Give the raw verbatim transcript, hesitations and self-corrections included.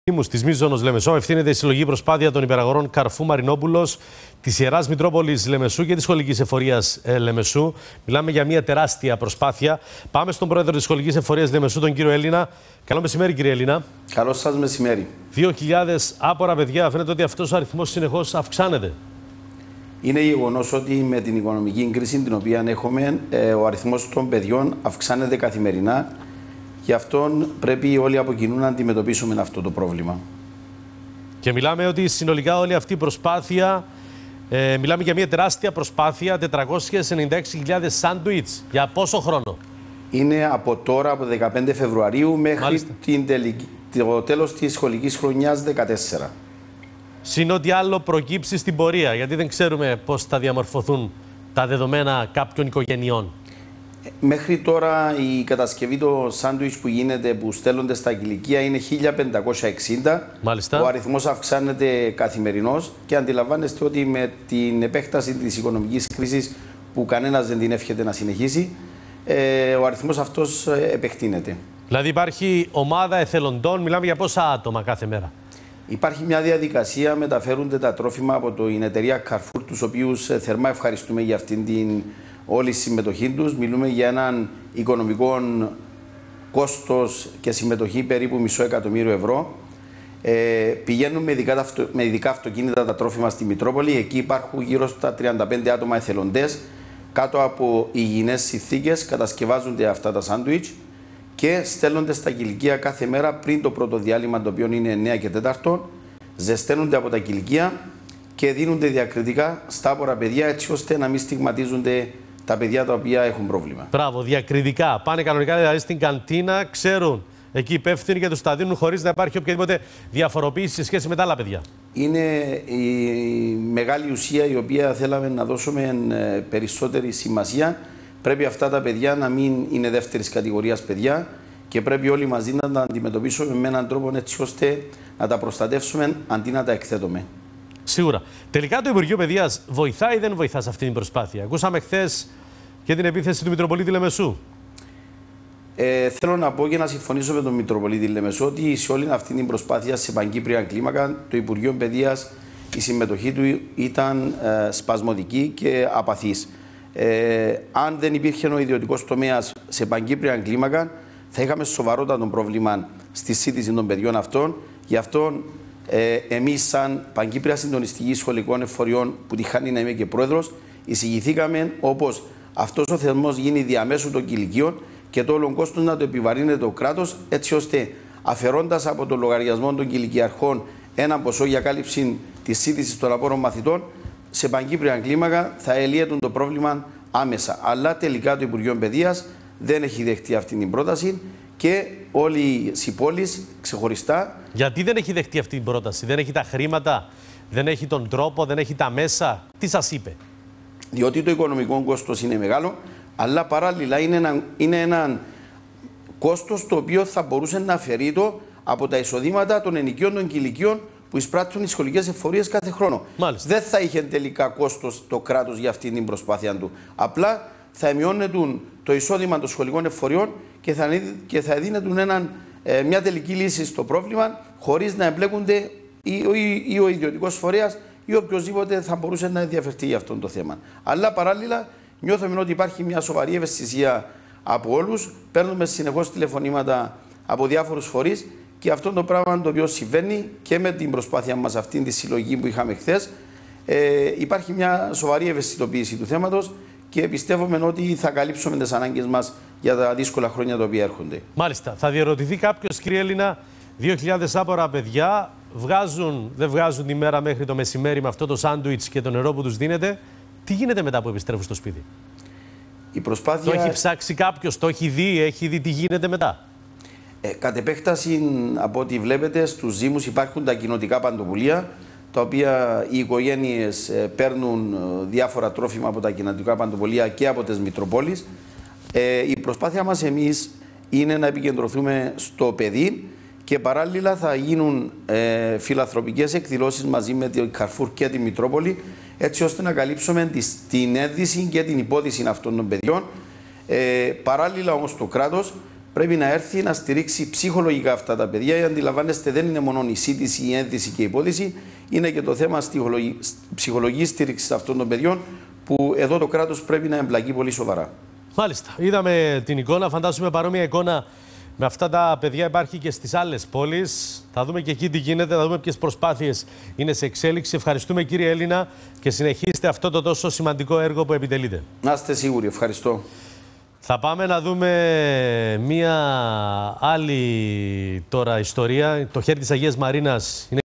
Τη Μίζωνος Λεμεσό ευθύνεται η συλλογή προσπάθεια των υπεραγορών Καρφού Μαρινόπουλος, της Ιεράς Μητρόπολης Λεμεσού και της Σχολικής Εφορίας Λεμεσού. Μιλάμε για μια τεράστια προσπάθεια. Πάμε στον πρόεδρο της Σχολικής Εφορίας Λεμεσού, τον κύριο Έλληνα. Καλό μεσημέρι, κύριε Έλληνα. Καλό σας μεσημέρι. δύο χιλιάδες άπορα παιδιά. Φαίνεται ότι αυτός ο αριθμός συνεχώς αυξάνεται. Είναι γεγονός ότι με την οικονομική κρίση την οποία έχουμε, ο αριθμός των παιδιών αυξάνεται καθημερινά. Γι' αυτό πρέπει όλοι από κοινού να αντιμετωπίσουμε αυτό το πρόβλημα. Και μιλάμε ότι συνολικά όλη αυτή η προσπάθεια, ε, μιλάμε για μια τεράστια προσπάθεια, τετρακόσιες ενενήντα έξι χιλιάδες σάντουιτς. Για πόσο χρόνο? Είναι από τώρα, από δεκαπέντε Φεβρουαρίου μέχρι την τελική, το τέλος της σχολικής χρονιάς δεκατέσσερα. Συν ό,τι άλλο προκύψει στην πορεία, γιατί δεν ξέρουμε πώς θα διαμορφωθούν τα δεδομένα κάποιων οικογενειών. Μέχρι τώρα η κατασκευή των σάντουιτς που γίνεται, που στέλνονται στα κηλικεία, είναι χίλια πεντακόσια εξήντα. Μάλιστα. Ο αριθμός αυξάνεται καθημερινώς και αντιλαμβάνεστε ότι με την επέκταση της οικονομικής κρίσης που κανένας δεν την εύχεται να συνεχίσει, ε, ο αριθμός αυτός επεκτείνεται. Δηλαδή υπάρχει ομάδα εθελοντών, μιλάμε για πόσα άτομα κάθε μέρα? Υπάρχει μια διαδικασία, μεταφέρονται τα τρόφιμα από την εταιρεία Carrefour, τους οποίους θερμά ευχαριστούμε για αυτήν την όλη συμμετοχή τους. Μιλούμε για έναν οικονομικό κόστος και συμμετοχή περίπου μισό εκατομμύριο ευρώ. Ε, πηγαίνουν με ειδικά, με ειδικά αυτοκίνητα τα τρόφιμα στη Μητρόπολη. Εκεί υπάρχουν γύρω στα τριάντα πέντε άτομα εθελοντές. Κάτω από υγιεινές συνθήκες κατασκευάζονται αυτά τα σάντουιτς και στέλνονται στα κηλικεία κάθε μέρα πριν το πρώτο διάλειμμα, το οποίο είναι εννιά και τέσσερα. Ζεσταίνονται από τα κηλικεία και δίνονται διακριτικά στα άπορα παιδιά, έτσι ώστε να μην στιγματίζονται τα παιδιά τα οποία έχουν πρόβλημα. Μπράβο, διακριτικά. Πάνε κανονικά δηλαδή στην καντίνα, ξέρουν εκεί υπεύθυνοι και τους τα δίνουν χωρίς να υπάρχει οποιαδήποτε διαφοροποίηση σε σχέση με τα άλλα παιδιά. Είναι η μεγάλη ουσία η οποία θέλαμε να δώσουμε περισσότερη σημασία. Πρέπει αυτά τα παιδιά να μην είναι δεύτερης κατηγορίας παιδιά και πρέπει όλοι μαζί να τα αντιμετωπίσουμε με έναν τρόπο έτσι ώστε να τα προστατεύσουμε αντί να τα εκθέτουμε. Σίγουρα. Τελικά το Υπουργείο Παιδείας βοηθάει ή δεν βοηθά σε αυτή την προσπάθεια? Ακούσαμε χθες και την επίθεση του Μητροπολίτη Λεμεσού. Ε, θέλω να πω και να συμφωνήσω με τον Μητροπολίτη Λεμεσού ότι σε όλη αυτή την προσπάθεια σε παγκύπρια κλίμακα το Υπουργείο Παιδείας, η συμμετοχή του ήταν ε, σπασμωδική και απαθής. Ε, αν δεν υπήρχε ο ιδιωτικός τομέας σε παγκύπρια κλίμακα, θα είχαμε σοβαρότατο πρόβλημα στη σύντηση των παιδιών αυτών. Γι' αυτό ε, εμείς, σαν Παγκύπρια Συντονιστική Σχολικών Εφοριών, που τη χάνει να είμαι και πρόεδρος, εισηγηθήκαμε όπως αυτός ο θεσμός γίνει διαμέσου των κηλικείων και το όλο κόστος να το επιβαρύνεται το κράτος, έτσι ώστε αφαιρώντας από το λογαριασμό των κηλικιαρχών ένα ποσό για κάλυψη της σύντησης των απόρων μαθητών, σε παγκύπρια κλίμακα θα ελύεται το πρόβλημα άμεσα. Αλλά τελικά το Υπουργείο Παιδείας δεν έχει δεχτεί αυτή την πρόταση και όλοι οι πόλεις ξεχωριστά. Γιατί δεν έχει δεχτεί αυτή την πρόταση? Δεν έχει τα χρήματα, δεν έχει τον τρόπο, δεν έχει τα μέσα? Τι σας είπε? Διότι το οικονομικό κόστος είναι μεγάλο, αλλά παράλληλα είναι ένα, είναι ένα κόστος το οποίο θα μπορούσε να αφαιρεί το από τα εισοδήματα των ενοικίων των κηλικείων που εισπράττουν οι σχολικές εφορίες κάθε χρόνο. Μάλιστα. Δεν θα είχε τελικά κόστος το κράτος για αυτή την προσπάθεια του. Απλά θα μειώνεται το εισόδημα των σχολικών εφοριών και θα, και θα δίνεται έναν, ε, μια τελική λύση στο πρόβλημα, χωρίς να εμπλέκονται ή, ή, ή ο ιδιωτικός φορέας ή οποιοδήποτε θα μπορούσε να ενδιαφερθεί για αυτό το θέμα. Αλλά παράλληλα νιώθουμε ότι υπάρχει μια σοβαρή ευαισθησία από όλους. Παίρνουμε συνεχώς τηλεφωνήματα από διάφορους φορείς και αυτό το πράγμα το οποίο συμβαίνει και με την προσπάθεια μας αυτή τη συλλογή που είχαμε χθες, ε, υπάρχει μια σοβαρή ευαισθητοποίηση του θέματος και πιστεύουμε ότι θα καλύψουμε τις ανάγκες μας για τα δύσκολα χρόνια τα οποία έρχονται. Μάλιστα. Θα διαρωτηθεί κάποιος, κύριε Έλληνα, δύο χιλιάδες άπορα παιδιά βγάζουν, δεν βγάζουν τη μέρα μέχρι το μεσημέρι με αυτό το σάντουιτς και το νερό που τους δίνεται. Τι γίνεται μετά που επιστρέφουν στο σπίτι? Η προσπάθεια... Το έχει ψάξει κάποιος, το έχει δει, έχει δει τι γίνεται μετά? Ε, κατ' επέκταση, από ό,τι βλέπετε, στους Δήμους υπάρχουν τα κοινοτικά παντοπολία, τα οποία οι οικογένειες ε, παίρνουν διάφορα τρόφιμα από τα κοινοτικά παντοπολία και από τις Μητροπόλεις. Ε, η προσπάθεια μας εμείς είναι να επικεντρωθούμε στο παιδί και παράλληλα θα γίνουν ε, φιλανθρωπικές εκδηλώσεις μαζί με την Carrefour και τη Μητρόπολη, έτσι ώστε να καλύψουμε τη, την ένδυση και την υπόδηση αυτών των παιδιών. Ε, παράλληλα όμως το κράτος πρέπει να έρθει να στηρίξει ψυχολογικά αυτά τα παιδιά. Αντιλαμβάνεστε, δεν είναι μόνο η σύντηση, η ένδυση και η υπόδηση, είναι και το θέμα ψυχολογικής στήριξης αυτών των παιδιών, που εδώ το κράτος πρέπει να εμπλακεί πολύ σοβαρά. Μάλιστα. Είδαμε την εικόνα. Φαντάζομαι παρόμοια εικόνα με αυτά τα παιδιά υπάρχει και στις άλλες πόλεις. Θα δούμε και εκεί τι γίνεται, θα δούμε ποιες προσπάθειες είναι σε εξέλιξη. Ευχαριστούμε, κύριε Έλληνα, και συνεχίστε αυτό το τόσο σημαντικό έργο που επιτελείτε. Να είστε σίγουροι. Ευχαριστώ. Θα πάμε να δούμε μία άλλη τώρα ιστορία. Το χέρι της Αγίας Μαρίνας είναι